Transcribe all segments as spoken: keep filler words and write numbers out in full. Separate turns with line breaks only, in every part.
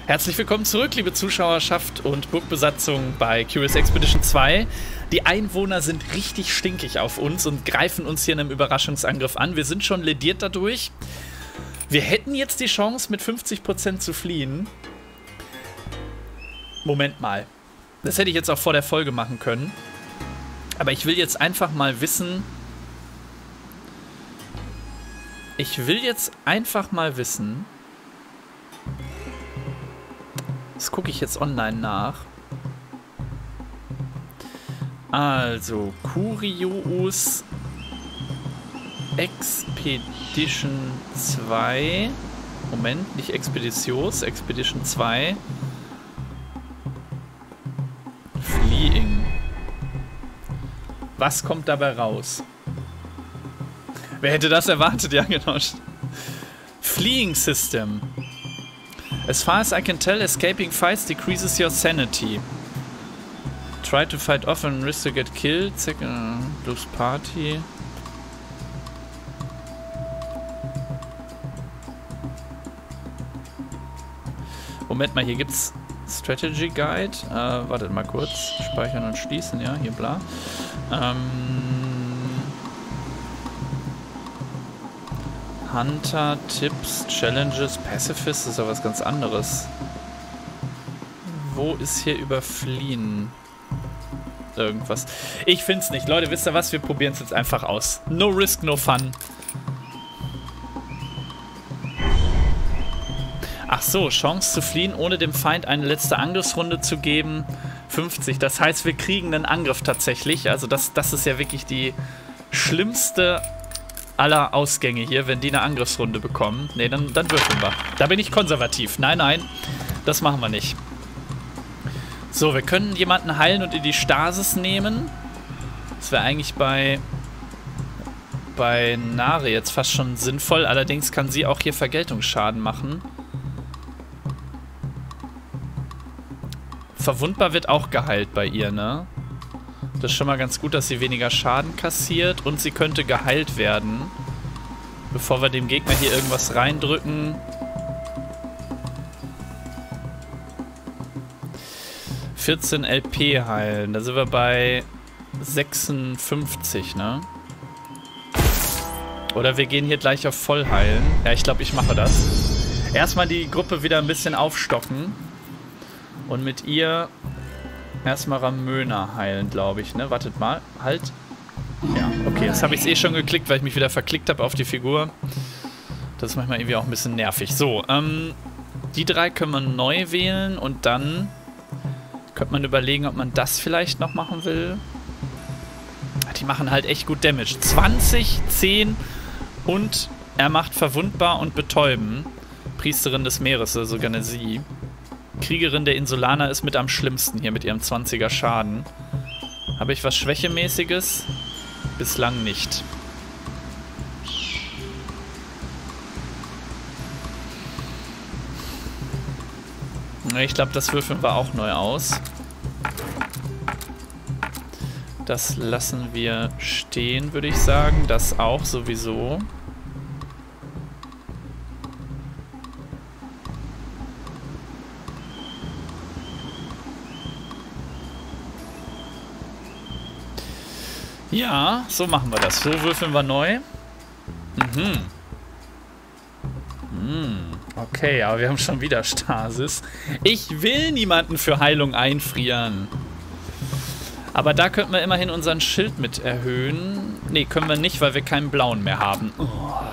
Herzlich willkommen zurück, liebe Zuschauerschaft und Burgbesatzung bei Curious Expedition zwei. Die Einwohner sind richtig stinkig auf uns und greifen uns hier in einem Überraschungsangriff an. Wir sind schon lediert dadurch. Wir hätten jetzt die Chance, mit fünfzig Prozent zu fliehen. Moment mal. Das hätte ich jetzt auch vor der Folge machen können. Aber ich will jetzt einfach mal wissen... Ich will jetzt einfach mal wissen... Das gucke ich jetzt online nach. Also, Curious Expedition zwei. Moment, nicht Expeditios, Expedition zwei. Fleeing. Was kommt dabei raus? Wer hätte das erwartet? Ja, genau. Fleeing System. As far as I can tell, escaping fights decreases your sanity. Try to fight off and risk to get killed. Second, uh, lose party. Moment mal, hier gibt's Strategy Guide. Äh, wartet mal kurz. Speichern und schließen, ja, hier bla. Ähm... Hunter, Tipps, Challenges, Pacifist, das ist ja was ganz anderes. Wo ist hier überfliehen? Irgendwas. Ich find's nicht. Leute, wisst ihr was? Wir probieren es jetzt einfach aus. No risk, no fun. Ach so, Chance zu fliehen, ohne dem Feind eine letzte Angriffsrunde zu geben. fünfzig. Das heißt, wir kriegen einen Angriff tatsächlich. Also das, das ist ja wirklich die schlimmste aller Ausgänge hier, wenn die eine Angriffsrunde bekommen. Ne, dann, dann würfeln wir. Da bin ich konservativ. Nein, nein, das machen wir nicht. So, wir können jemanden heilen und in die Stasis nehmen. Das wäre eigentlich bei bei Nare jetzt fast schon sinnvoll. Allerdings kann sie auch hier Vergeltungsschaden machen. Verwundbar wird auch geheilt bei ihr, ne? Das ist schon mal ganz gut, dass sie weniger Schaden kassiert und sie könnte geheilt werden. Bevor wir dem Gegner hier irgendwas reindrücken. vierzehn L P heilen. Da sind wir bei sechsundfünfzig, ne? Oder wir gehen hier gleich auf voll heilen. Ja, ich glaube, ich mache das. Erstmal die Gruppe wieder ein bisschen aufstocken. Und mit ihr... Erstmal Ramöner heilen, glaube ich, ne? Wartet mal. Halt. Ja, okay. Jetzt habe ich es eh schon geklickt, weil ich mich wieder verklickt habe auf die Figur. Das ist manchmal irgendwie auch ein bisschen nervig. So, ähm, die drei können wir neu wählen und dann könnte man überlegen, ob man das vielleicht noch machen will. Die machen halt echt gut Damage. zwanzig, zehn und er macht verwundbar und betäuben. Priesterin des Meeres, also sogar eine sie. Kriegerin der Insulaner ist mit am schlimmsten hier mit ihrem zwanziger Schaden. Habe ich was Schwächemäßiges? Bislang nicht. Ich glaube, das würfeln wir auch neu aus. Das lassen wir stehen, würde ich sagen. Das auch sowieso. Ja, so machen wir das. So würfeln wir neu. Mhm. Mhm. Okay, aber wir haben schon wieder Stasis. Ich will niemanden für Heilung einfrieren. Aber da könnten wir immerhin unseren Schild mit erhöhen. Ne, können wir nicht, weil wir keinen blauen mehr haben. Oh.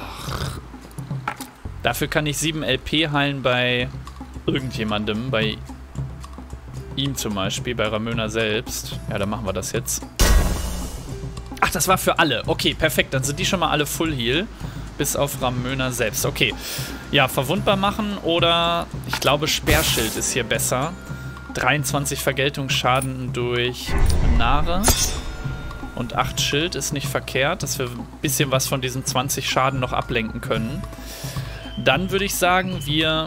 Dafür kann ich sieben L P heilen bei irgendjemandem. Bei ihm zum Beispiel, bei Ramöner selbst. Ja, dann machen wir das jetzt. Ach, das war für alle. Okay, perfekt. Dann sind die schon mal alle Full Heal. Bis auf Ramöner selbst. Okay. Ja, verwundbar machen oder ich glaube Sperrschild ist hier besser. dreiundzwanzig Vergeltungsschaden durch Nare. Und acht Schild ist nicht verkehrt, dass wir ein bisschen was von diesen zwanzig Schaden noch ablenken können. Dann würde ich sagen, wir...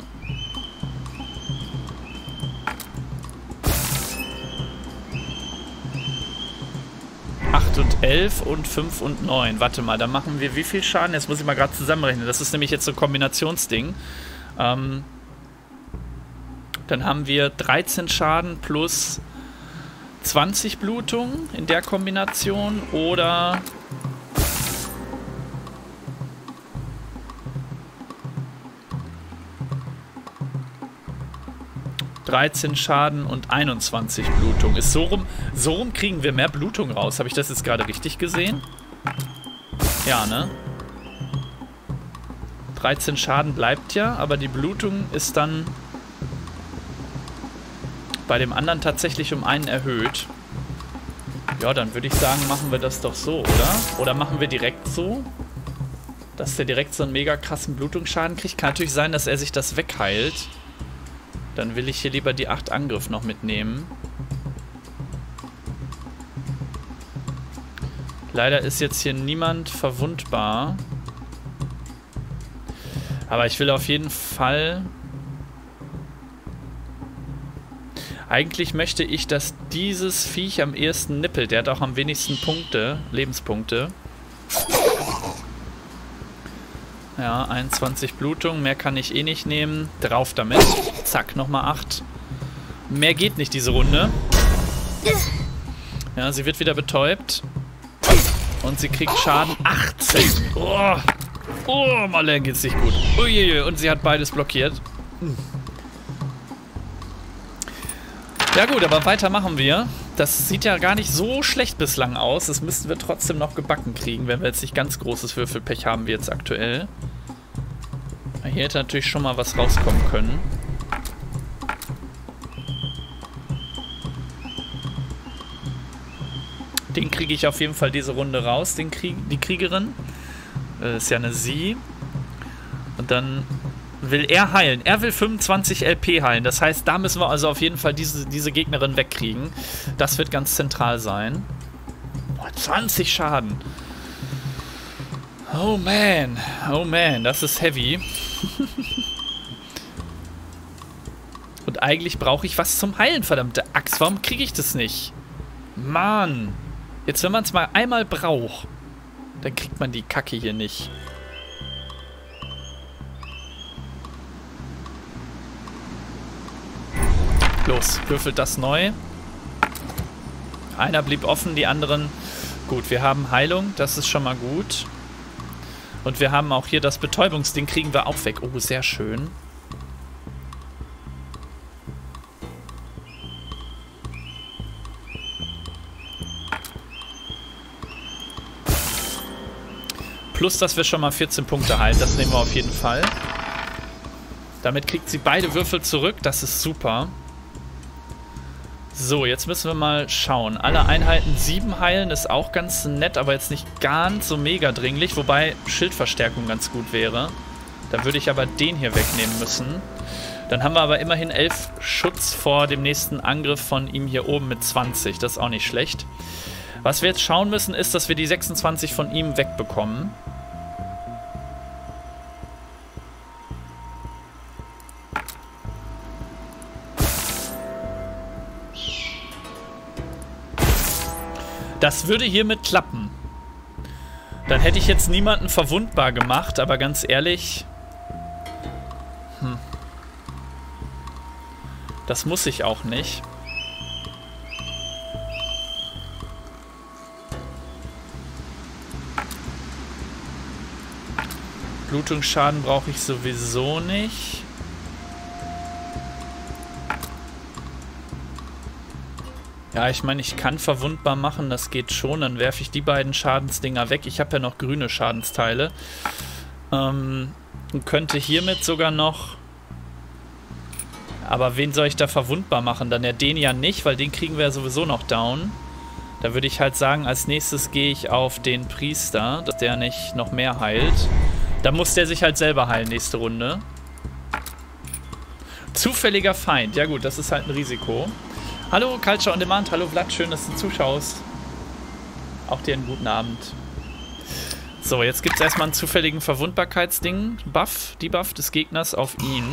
acht und elf und fünf und neun. Warte mal, da machen wir wie viel Schaden? Jetzt muss ich mal gerade zusammenrechnen. Das ist nämlich jetzt so ein Kombinationsding. Ähm, Dann haben wir dreizehn Schaden plus zwanzig Blutung in der Kombination oder dreizehn Schaden und einundzwanzig Blutung. Ist so rum, so rum kriegen wir mehr Blutung raus. Habe ich das jetzt gerade richtig gesehen? Ja, ne? dreizehn Schaden bleibt ja, aber die Blutung ist dann bei dem anderen tatsächlich um einen erhöht. Ja, dann würde ich sagen, machen wir das doch so, oder? Oder machen wir direkt so, dass der direkt so einen mega krassen Blutungsschaden kriegt. Kann natürlich sein, dass er sich das wegheilt. Dann will ich hier lieber die acht Angriff noch mitnehmen. Leider ist jetzt hier niemand verwundbar. Aber ich will auf jeden Fall... Eigentlich möchte ich, dass dieses Viech am ehesten nippelt. Der hat auch am wenigsten Punkte, Lebenspunkte. Ja, einundzwanzig Blutung. Mehr kann ich eh nicht nehmen. Drauf damit. Zack, nochmal acht. Mehr geht nicht diese Runde. Ja, sie wird wieder betäubt. Und sie kriegt Schaden achtzehn. Oh, oh Marlene geht's nicht gut. Uiuiui, und sie hat beides blockiert. Ja gut, aber weiter machen wir. Das sieht ja gar nicht so schlecht bislang aus. Das müssten wir trotzdem noch gebacken kriegen, wenn wir jetzt nicht ganz großes Würfelpech haben wie jetzt aktuell. Hier hätte natürlich schon mal was rauskommen können. Den kriege ich auf jeden Fall diese Runde raus, den Krieg, die Kriegerin. Das ist ja eine Sie. Und dann will er heilen. Er will fünfundzwanzig L P heilen. Das heißt, da müssen wir also auf jeden Fall diese, diese Gegnerin wegkriegen. Das wird ganz zentral sein. Boah, zwanzig Schaden. Oh man. Oh man, das ist heavy. Und eigentlich brauche ich was zum Heilen, verdammte Axt. Warum kriege ich das nicht? Mann. Jetzt, wenn man es mal einmal braucht, dann kriegt man die Kacke hier nicht. Los, würfelt das neu. Einer blieb offen, die anderen... Gut, wir haben Heilung, das ist schon mal gut. Und wir haben auch hier das Betäubungsding, kriegen wir auch weg. Oh, sehr schön. Plus, dass wir schon mal vierzehn Punkte heilen, das nehmen wir auf jeden Fall. Damit kriegt sie beide Würfel zurück, das ist super. So, jetzt müssen wir mal schauen. Alle Einheiten sieben heilen ist auch ganz nett, aber jetzt nicht ganz so mega dringlich. Wobei Schildverstärkung ganz gut wäre. Da würde ich aber den hier wegnehmen müssen. Dann haben wir aber immerhin elf Schutz vor dem nächsten Angriff von ihm hier oben mit zwanzig. Das ist auch nicht schlecht. Was wir jetzt schauen müssen, ist, dass wir die sechsundzwanzig von ihm wegbekommen. Das würde hiermit klappen. Dann hätte ich jetzt niemanden verwundbar gemacht, aber ganz ehrlich... Hm. Das muss ich auch nicht. Blutungsschaden brauche ich sowieso nicht. Ja, ich meine, ich kann verwundbar machen, das geht schon. Dann werfe ich die beiden Schadensdinger weg. Ich habe ja noch grüne Schadensteile. Ähm, und könnte hiermit sogar noch... Aber wen soll ich da verwundbar machen? Dann ja den ja nicht, weil den kriegen wir ja sowieso noch down. Da würde ich halt sagen, als nächstes gehe ich auf den Priester, dass der nicht noch mehr heilt. Da muss der sich halt selber heilen nächste Runde. Zufälliger Feind. Ja gut, das ist halt ein Risiko. Hallo Culture on Demand, hallo Vlad, schön, dass du zuschaust. Auch dir einen guten Abend. So, jetzt gibt es erstmal einen zufälligen Verwundbarkeitsding. Buff, Debuff des Gegners auf ihn.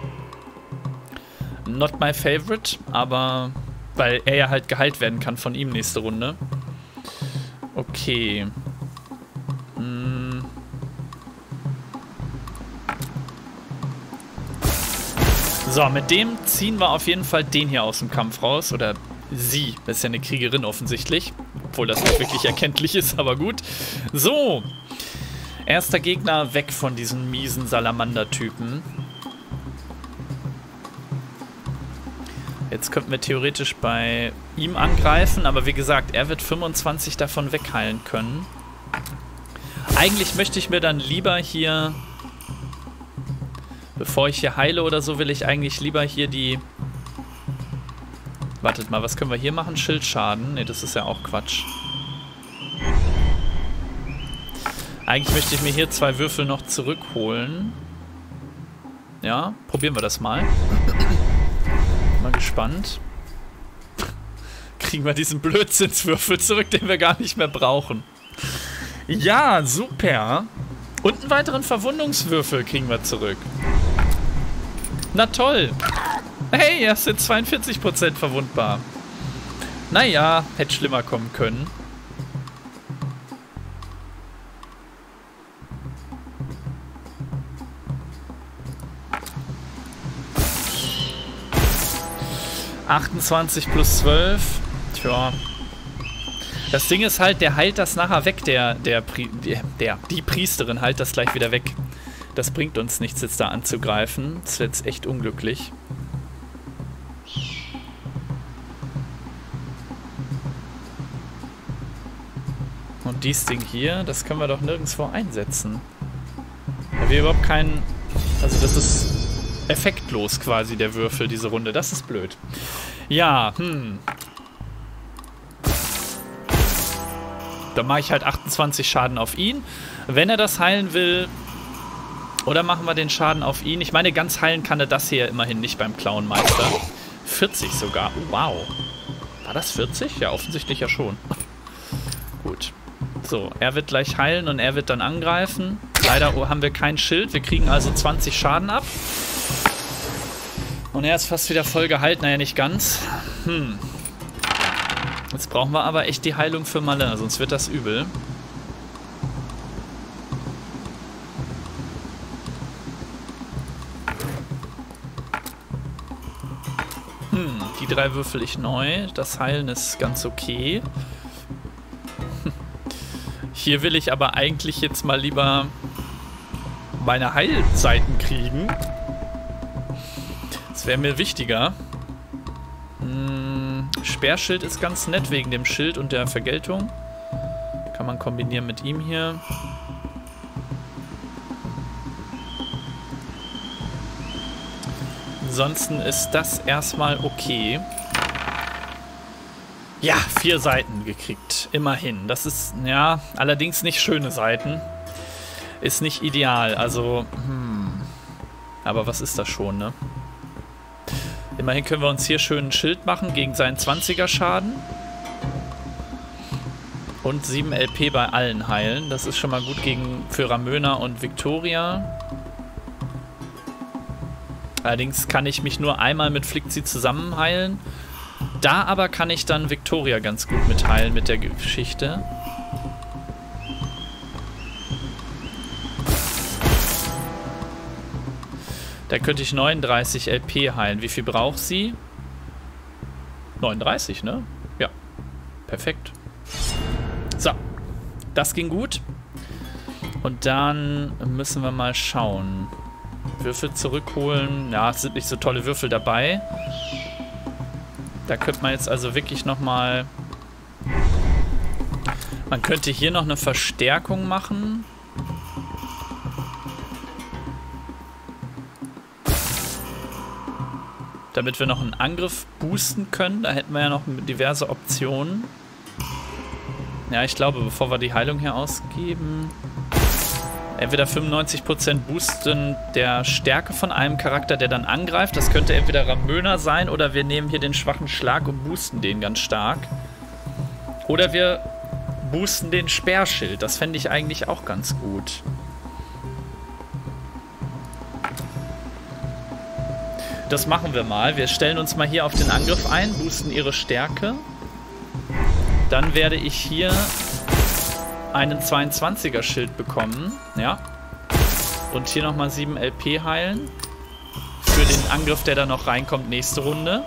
Not my favorite, aber weil er ja halt geheilt werden kann von ihm nächste Runde. Okay. Hm. So, mit dem ziehen wir auf jeden Fall den hier aus dem Kampf raus. Oder sie. Das ist ja eine Kriegerin offensichtlich. Obwohl das nicht wirklich erkenntlich ist, aber gut. So. Erster Gegner weg von diesen miesen Salamander-Typen. Jetzt könnten wir theoretisch bei ihm angreifen, aber wie gesagt, er wird fünfundzwanzig davon wegheilen können. Eigentlich möchte ich mir dann lieber hier, bevor ich hier heile oder so, will ich eigentlich lieber hier die... Wartet mal, was können wir hier machen? Schildschaden? Ne, das ist ja auch Quatsch. Eigentlich möchte ich mir hier zwei Würfel noch zurückholen. Ja, probieren wir das mal. Mal gespannt. Kriegen wir diesen Blödsinnswürfel zurück, den wir gar nicht mehr brauchen. Ja, super. Und einen weiteren Verwundungswürfel kriegen wir zurück. Na toll. Hey, er ist jetzt zweiundvierzig Prozent verwundbar. Naja, hätte schlimmer kommen können. achtundzwanzig plus zwölf. Tja. Das Ding ist halt, der heilt das nachher weg, der, der, der, der, die Priesterin heilt das gleich wieder weg. Das bringt uns nichts, jetzt da anzugreifen. Das wird jetzt echt unglücklich. Und dieses Ding hier, das können wir doch nirgendwo einsetzen. Weil wir überhaupt keinen... Also das ist effektlos quasi, der Würfel, diese Runde. Das ist blöd. Ja, hm. Dann mache ich halt achtundzwanzig Schaden auf ihn. Wenn er das heilen will... Oder machen wir den Schaden auf ihn? Ich meine, ganz heilen kann er das hier immerhin nicht beim Clownmeister. vierzig sogar. Oh, wow. War das vierzig? Ja, offensichtlich ja schon. Gut. So, er wird gleich heilen und er wird dann angreifen. Leider haben wir kein Schild. Wir kriegen also zwanzig Schaden ab. Und er ist fast wieder voll geheilt. Naja, nicht ganz. Hm. Jetzt brauchen wir aber echt die Heilung für Malle, sonst wird das übel. Hm, die drei würfel ich neu. Das Heilen ist ganz okay. Hier will ich aber eigentlich jetzt mal lieber meine Heilseiten kriegen. Das wäre mir wichtiger. Hm, Speerschild ist ganz nett wegen dem Schild und der Vergeltung. Kann man kombinieren mit ihm hier. Ansonsten ist das erstmal okay. Ja, vier Seiten gekriegt. Immerhin. Das ist, ja, allerdings nicht schöne Seiten. Ist nicht ideal. Also, hm. Aber was ist das schon, ne? Immerhin können wir uns hier schön ein Schild machen gegen seinen zwanziger Schaden. Und sieben L P bei allen heilen. Das ist schon mal gut gegen für Ramöna und Victoria. Allerdings kann ich mich nur einmal mit Flickzi zusammen heilen. Da aber kann ich dann Victoria ganz gut mitheilen mit der Geschichte. Da könnte ich neununddreißig L P heilen. Wie viel braucht sie? neununddreißig, ne? Ja. Perfekt. So. Das ging gut. Und dann müssen wir mal schauen. Würfel zurückholen. Ja, es sind nicht so tolle Würfel dabei. Da könnte man jetzt also wirklich nochmal... Man könnte hier noch eine Verstärkung machen. Damit wir noch einen Angriff boosten können. Da hätten wir ja noch diverse Optionen. Ja, ich glaube, bevor wir die Heilung hier ausgeben... Entweder fünfundneunzig Prozent boosten der Stärke von einem Charakter, der dann angreift. Das könnte entweder Ramöna sein oder wir nehmen hier den schwachen Schlag und boosten den ganz stark. Oder wir boosten den Speerschild. Das fände ich eigentlich auch ganz gut. Das machen wir mal. Wir stellen uns mal hier auf den Angriff ein, boosten ihre Stärke. Dann werde ich hier einen zweiundzwanziger Schild bekommen. Ja. Und hier nochmal sieben L P heilen. Für den Angriff, der da noch reinkommt, nächste Runde.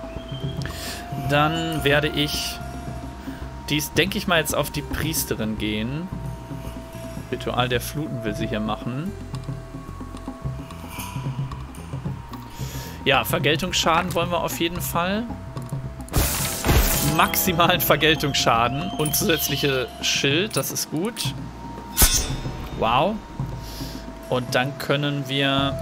Dann werde ich dies, denke ich mal, jetzt auf die Priesterin gehen. Ritual der Fluten will sie hier machen. Ja, Vergeltungsschaden wollen wir auf jeden Fall. Maximalen Vergeltungsschaden und zusätzliche Schild, das ist gut. Wow. Und dann können wir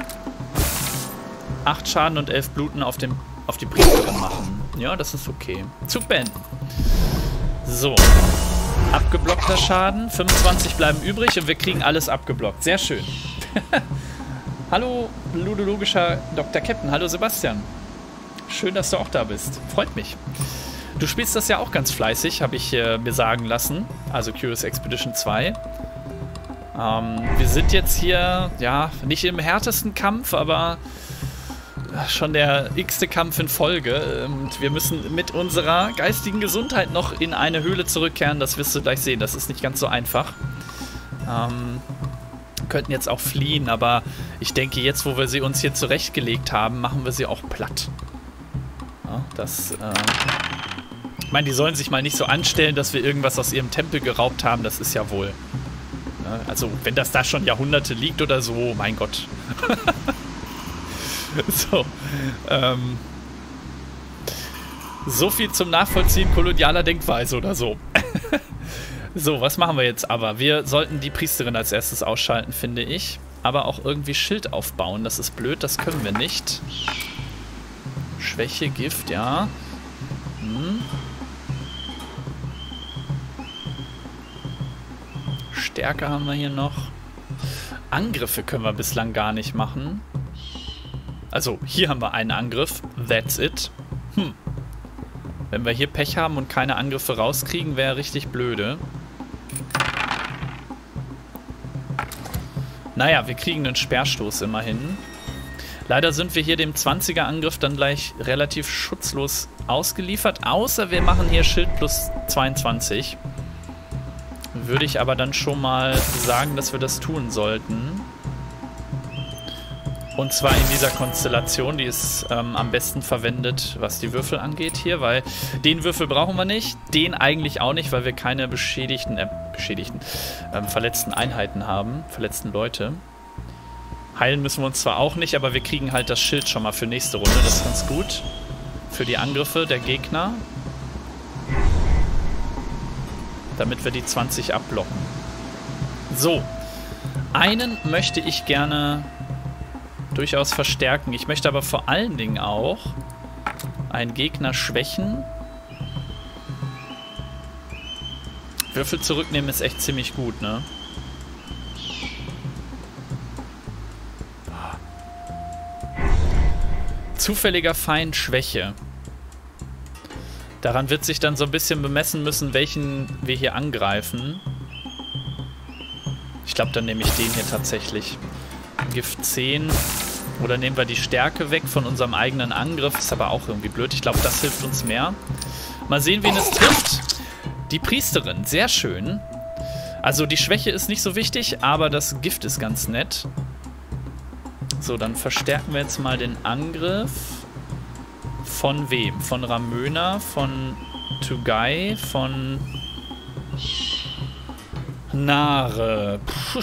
acht Schaden und elf Bluten auf, dem, auf die Priesterin machen. Ja, das ist okay. Zug beenden. So. Abgeblockter Schaden. fünfundzwanzig bleiben übrig und wir kriegen alles abgeblockt. Sehr schön. Hallo, ludologischer Doktor Captain. Hallo, Sebastian. Schön, dass du auch da bist. Freut mich. Du spielst das ja auch ganz fleißig, habe ich äh, mir sagen lassen. Also Curious Expedition zwei. Ähm, wir sind jetzt hier, ja, nicht im härtesten Kampf, aber schon der x-te Kampf in Folge. Und wir müssen mit unserer geistigen Gesundheit noch in eine Höhle zurückkehren. Das wirst du gleich sehen. Das ist nicht ganz so einfach. Ähm, könnten jetzt auch fliehen, aber ich denke, jetzt, wo wir sie uns hier zurechtgelegt haben, machen wir sie auch platt. Ja, das, äh ich meine, die sollen sich mal nicht so anstellen, dass wir irgendwas aus ihrem Tempel geraubt haben. Das ist ja wohl. Ja, also, wenn das da schon Jahrhunderte liegt oder so, mein Gott. So, ähm, so viel zum Nachvollziehen kolonialer Denkweise oder so. So, was machen wir jetzt aber? Wir sollten die Priesterin als erstes ausschalten, finde ich. Aber auch irgendwie Schild aufbauen, das ist blöd, das können wir nicht. Schwäche, Gift, ja. Hm. Stärke haben wir hier noch. Angriffe können wir bislang gar nicht machen. Also, hier haben wir einen Angriff. That's it. Hm. Wenn wir hier Pech haben und keine Angriffe rauskriegen, wäre richtig blöde. Naja, wir kriegen einen Sperrstoß immerhin. Leider sind wir hier dem zwanziger Angriff dann gleich relativ schutzlos ausgeliefert. Außer wir machen hier Schild plus zweiundzwanzig. Würde ich aber dann schon mal sagen, dass wir das tun sollten. Und zwar in dieser Konstellation, die ist ähm, am besten verwendet, was die Würfel angeht hier, weil den Würfel brauchen wir nicht, den eigentlich auch nicht, weil wir keine beschädigten, äh, beschädigten, ähm, verletzten Einheiten haben, verletzten Leute. Heilen müssen wir uns zwar auch nicht, aber wir kriegen halt das Schild schon mal für nächste Runde, das ist ganz gut. Für die Angriffe der Gegner. Damit wir die zwanzig abblocken. So, einen möchte ich gerne durchaus verstärken. Ich möchte aber vor allen Dingen auch einen Gegner schwächen. Würfel zurücknehmen ist echt ziemlich gut, ne? Zufälliger Feind Schwäche. Daran wird sich dann so ein bisschen bemessen müssen, welchen wir hier angreifen. Ich glaube, dann nehme ich den hier tatsächlich. Gift zehn. Oder nehmen wir die Stärke weg von unserem eigenen Angriff. Ist aber auch irgendwie blöd. Ich glaube, das hilft uns mehr. Mal sehen, wen es trifft. Die Priesterin. Sehr schön. Also die Schwäche ist nicht so wichtig, aber das Gift ist ganz nett. So, dann verstärken wir jetzt mal den Angriff. Von wem? Von Ramöna, von Tugai, von Nare.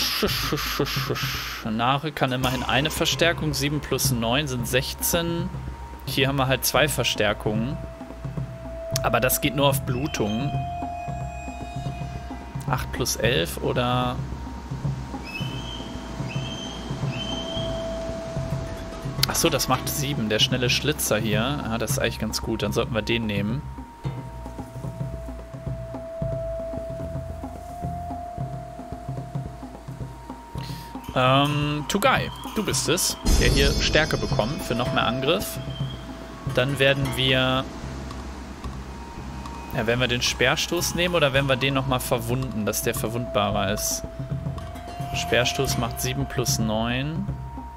Nare kann immerhin eine Verstärkung. sieben plus neun sind sechzehn. Hier haben wir halt zwei Verstärkungen. Aber das geht nur auf Blutung. acht plus elf oder... Achso, das macht sieben. Der schnelle Schlitzer hier. Ah, das ist eigentlich ganz gut. Dann sollten wir den nehmen. Ähm, Tugai, du bist es, der hier Stärke bekommt für noch mehr Angriff. Dann werden wir... Ja, werden wir den Sperrstoß nehmen oder werden wir den nochmal verwunden, dass der verwundbarer ist? Sperrstoß macht sieben plus neun.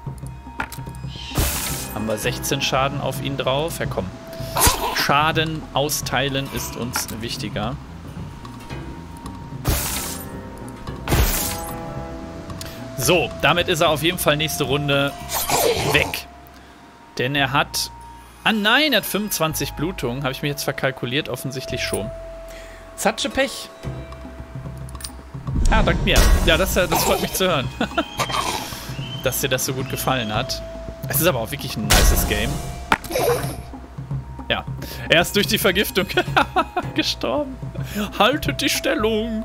Haben wir sechzehn Schaden auf ihn drauf. Ja, komm. Schaden austeilen ist uns wichtiger. So, damit ist er auf jeden Fall nächste Runde weg. Denn er hat... Ah nein, er hat fünfundzwanzig Blutungen. Habe ich mir jetzt verkalkuliert? Offensichtlich schon. Satsche Pech. Ah, dank mir. Ja, das, das freut mich zu hören. Dass dir das so gut gefallen hat. Es ist aber auch wirklich ein nices Game. Ja, er ist durch die Vergiftung gestorben. Haltet die Stellung.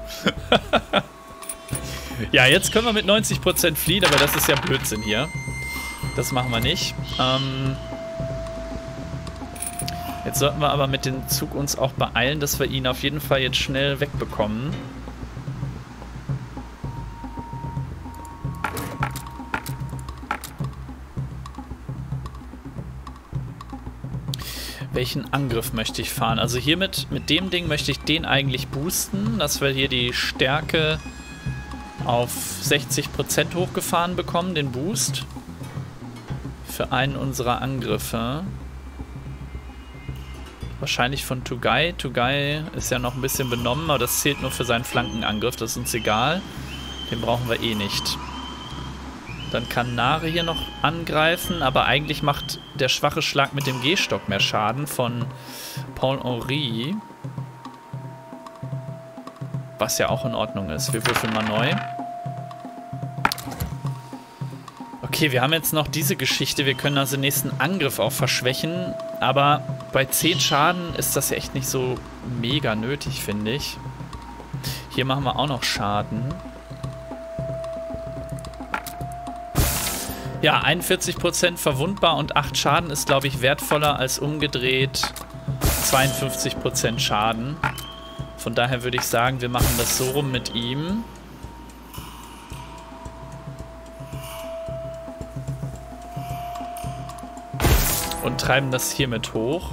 Ja, jetzt können wir mit neunzig Prozent fliehen, aber das ist ja Blödsinn hier. Das machen wir nicht. Ähm, jetzt sollten wir aber mit dem Zug uns auch beeilen, dass wir ihn auf jeden Fall jetzt schnell wegbekommen. Welchen Angriff möchte ich fahren? Also hiermit, mit dem Ding möchte ich den eigentlich boosten, dass wir hier die Stärke auf sechzig Prozent hochgefahren bekommen, den Boost. Für einen unserer Angriffe. Wahrscheinlich von Tugai. Tugai ist ja noch ein bisschen benommen, aber das zählt nur für seinen Flankenangriff, das ist uns egal. Den brauchen wir eh nicht. Dann kann Nare hier noch angreifen, aber eigentlich macht der schwache Schlag mit dem Gehstock mehr Schaden von Paul-Henri. Was ja auch in Ordnung ist. Wir würfeln mal neu. Okay, wir haben jetzt noch diese Geschichte. Wir können also den nächsten Angriff auch verschwächen. Aber bei zehn Schaden ist das ja echt nicht so mega nötig, finde ich. Hier machen wir auch noch Schaden. Ja, einundvierzig Prozent verwundbar und acht Schaden ist, glaube ich, wertvoller als umgedreht zweiundfünfzig Prozent Schaden. Von daher würde ich sagen, wir machen das so rum mit ihm. Und treiben das hiermit hoch.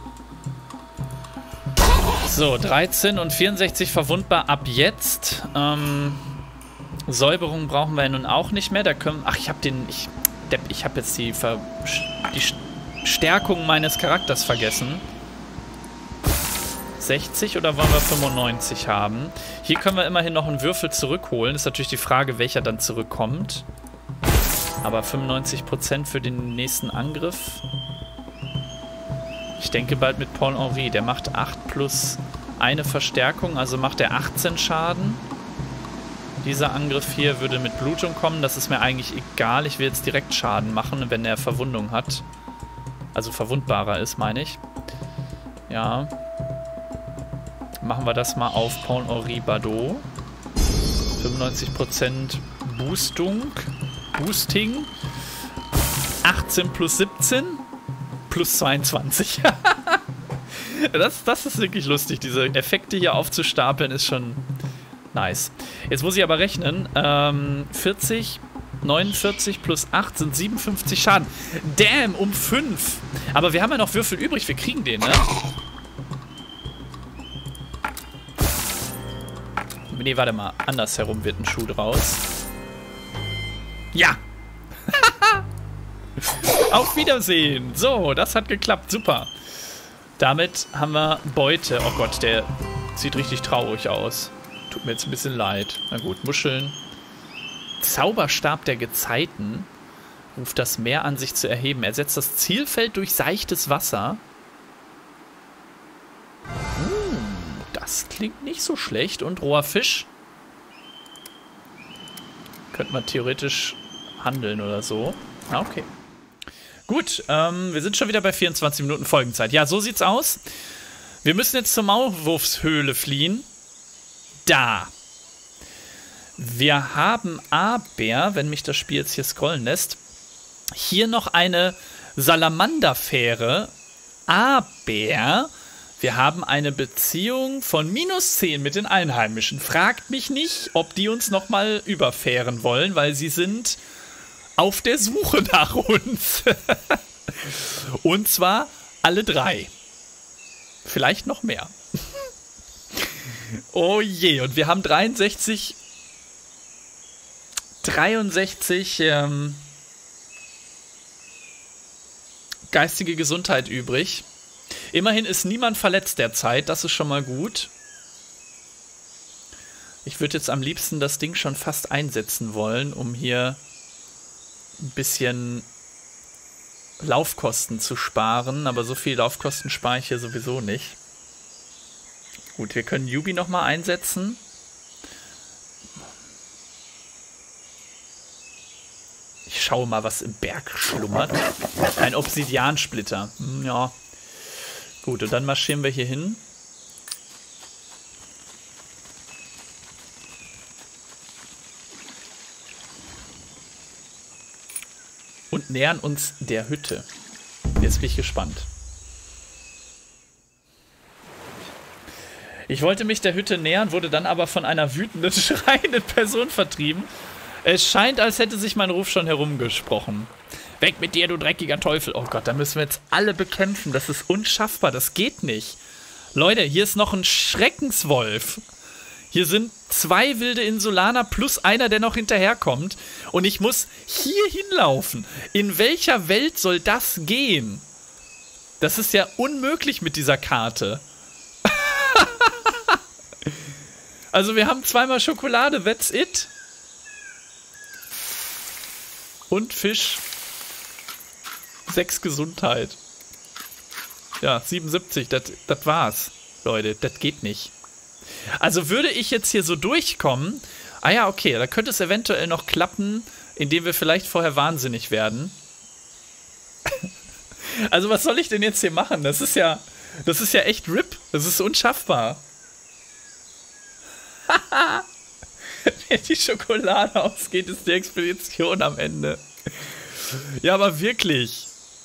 So, dreizehn und vierundsechzig verwundbar ab jetzt. Ähm... Säuberung brauchen wir ja nun auch nicht mehr. Da können, ach, ich habe den... Ich, Depp, ich habe jetzt die, Ver, die Stärkung meines Charakters vergessen. sechzig oder wollen wir fünfundneunzig haben? Hier können wir immerhin noch einen Würfel zurückholen. Ist natürlich die Frage, welcher dann zurückkommt. Aber fünfundneunzig Prozent für den nächsten Angriff. Ich denke bald mit Paul-Henri. Der macht acht plus eine Verstärkung, also macht er achtzehn Schaden. Dieser Angriff hier würde mit Blutung kommen. Das ist mir eigentlich egal. Ich will jetzt direkt Schaden machen, wenn er Verwundung hat. Also verwundbarer ist, meine ich. Ja. Machen wir das mal auf Paul-Henri Bardot. fünfundneunzig Prozent Boostung. Boosting. achtzehn plus siebzehn. Plus zweiundzwanzig. das, das ist wirklich lustig. Diese Effekte hier aufzustapeln ist schon... nice. Jetzt muss ich aber rechnen. Ähm, vierzig, neunundvierzig plus acht sind siebenundfünfzig Schaden. Damn, um fünf. Aber wir haben ja noch Würfel übrig. Wir kriegen den, ne? Nee, warte mal. Andersherum wird ein Schuh draus. Ja! Auf Wiedersehen. So, das hat geklappt. Super. Damit haben wir Beute. Oh Gott, der sieht richtig traurig aus. Tut mir jetzt ein bisschen leid. Na gut, Muscheln. Zauberstab der Gezeiten ruft das Meer an, sich zu erheben. Ersetzt das Zielfeld durch seichtes Wasser. Hm, das klingt nicht so schlecht. Und roher Fisch. Könnte man theoretisch handeln oder so. Ah, okay. Gut, ähm, wir sind schon wieder bei vierundzwanzig Minuten Folgenzeit. Ja, so sieht's aus. Wir müssen jetzt zur Maulwurfshöhle fliehen. Da. Wir haben aber, wenn mich das Spiel jetzt hier scrollen lässt, hier noch eine Salamanderfähre. Aber wir haben eine Beziehung von minus zehn mit den Einheimischen. Fragt mich nicht, ob die uns nochmal überfähren wollen, weil sie sind auf der Suche nach uns. Und zwar alle drei. Vielleicht noch mehr. Oh je, und wir haben dreiundsechzig, dreiundsechzig ähm, geistige Gesundheit übrig. Immerhin ist niemand verletzt derzeit, das ist schon mal gut. Ich würde jetzt am liebsten das Ding schon fast einsetzen wollen, um hier ein bisschen Laufkosten zu sparen. Aber so viel Laufkosten spare ich hier sowieso nicht. Gut, wir können Yubi nochmal einsetzen. Ich schaue mal, was im Berg schlummert. Ein Obsidiansplitter. Hm, ja. Gut, und dann marschieren wir hier hin. Und nähern uns der Hütte. Jetzt bin ich gespannt. Ich wollte mich der Hütte nähern, wurde dann aber von einer wütenden, schreienden Person vertrieben. Es scheint, als hätte sich mein Ruf schon herumgesprochen. Weg mit dir, du dreckiger Teufel. Oh Gott, da müssen wir jetzt alle bekämpfen. Das ist unschaffbar, das geht nicht. Leute, hier ist noch ein Schreckenswolf. Hier sind zwei wilde Insulaner plus einer, der noch hinterherkommt. Und ich muss hier hinlaufen. In welcher Welt soll das gehen? Das ist ja unmöglich mit dieser Karte. Also wir haben zweimal Schokolade, that's it. Und Fisch. Sechs Gesundheit. Ja, siebenundsiebzig, das war's. Leute, das geht nicht. Also würde ich jetzt hier so durchkommen, ah ja, okay, da könnte es eventuell noch klappen, indem wir vielleicht vorher wahnsinnig werden. Also was soll ich denn jetzt hier machen? Das ist ja, das ist ja echt R I P. Das ist unschaffbar. Wenn die Schokolade ausgeht, ist die Expedition am Ende. Ja, aber wirklich.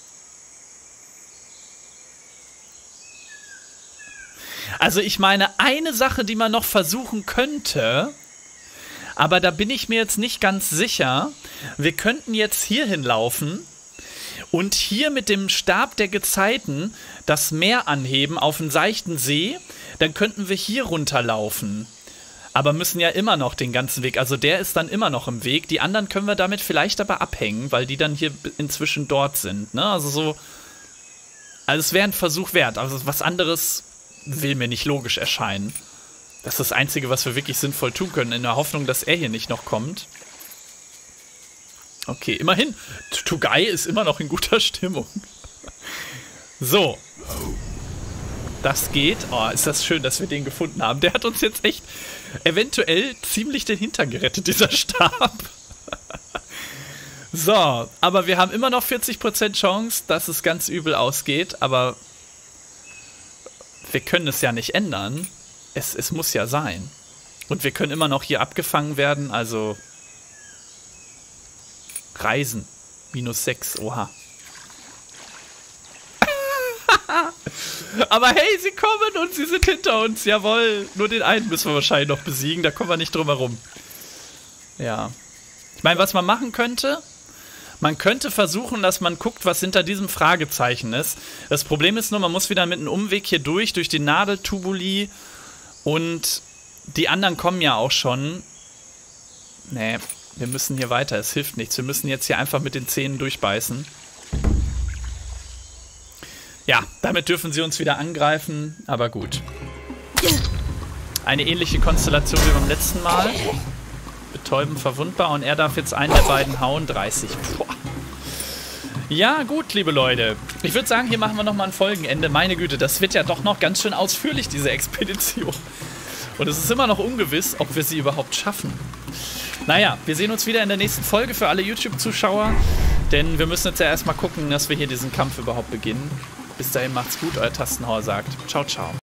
Also ich meine, eine Sache, die man noch versuchen könnte, aber da bin ich mir jetzt nicht ganz sicher. Wir könnten jetzt hier hinlaufen und hier mit dem Stab der Gezeiten das Meer anheben auf einen seichten See. Dann könnten wir hier runterlaufen. Aber müssen ja immer noch den ganzen Weg, also der ist dann immer noch im Weg. Die anderen können wir damit vielleicht aber abhängen, weil die dann hier inzwischen dort sind, ne? Also so, also es wäre ein Versuch wert. Also was anderes will mir nicht logisch erscheinen. Das ist das Einzige, was wir wirklich sinnvoll tun können, in der Hoffnung, dass er hier nicht noch kommt. Okay, immerhin, Tugai ist immer noch in guter Stimmung. So. Das geht. Oh, ist das schön, dass wir den gefunden haben. Der hat uns jetzt echt eventuell ziemlich den Hintern gerettet, dieser Stab. So, aber wir haben immer noch vierzig Prozent Chance, dass es ganz übel ausgeht, aber wir können es ja nicht ändern. Es, es muss ja sein. Und wir können immer noch hier abgefangen werden, also Reisen. Minus sechs, oha. Aber hey, sie kommen und sie sind hinter uns. Jawohl. Nur den einen müssen wir wahrscheinlich noch besiegen. Da kommen wir nicht drum herum. Ja. Ich meine, was man machen könnte, man könnte versuchen, dass man guckt, was hinter diesem Fragezeichen ist. Das Problem ist nur, man muss wieder mit einem Umweg hier durch, durch die Nadeltubuli. Und die anderen kommen ja auch schon. Nee, wir müssen hier weiter. Es hilft nichts. Wir müssen jetzt hier einfach mit den Zähnen durchbeißen. Ja, damit dürfen sie uns wieder angreifen, aber gut. Eine ähnliche Konstellation wie beim letzten Mal. Betäuben, verwundbar und er darf jetzt einen der beiden hauen. dreißig. Boah. Ja, gut, liebe Leute. Ich würde sagen, hier machen wir nochmal ein Folgenende. Meine Güte, das wird ja doch noch ganz schön ausführlich, diese Expedition. Und es ist immer noch ungewiss, ob wir sie überhaupt schaffen. Naja, wir sehen uns wieder in der nächsten Folge für alle YouTube-Zuschauer. Denn wir müssen jetzt ja erstmal gucken, dass wir hier diesen Kampf überhaupt beginnen. Bis dahin macht's gut, euer Tastenhauer sagt. Ciao, ciao.